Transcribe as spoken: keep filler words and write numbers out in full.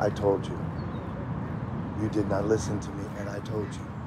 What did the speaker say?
I told you. You did not listen to me, and I told you.